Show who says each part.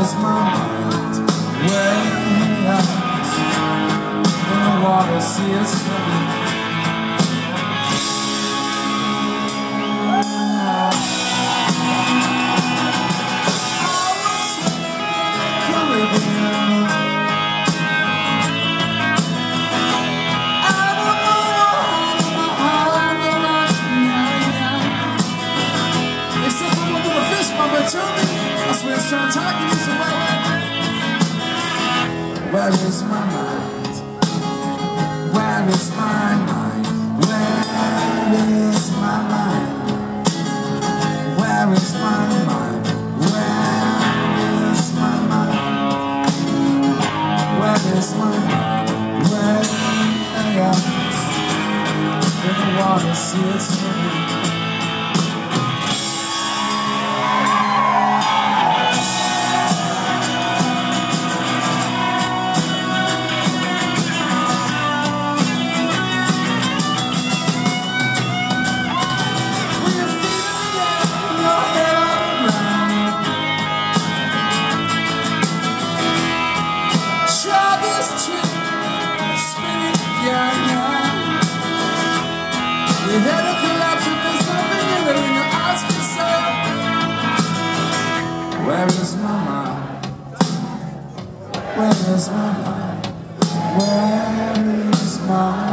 Speaker 1: is my mind? Way out in the water, see it swimming. Where is my mind? Where is my mind? Where is my mind? Where is my mind? Where is my mind? Where is my mind? Where is in the water, see it swimming. Your head will collapse if there's nothing in it and your eyes can say, where is my mind? Where is my mind? Where is my mind?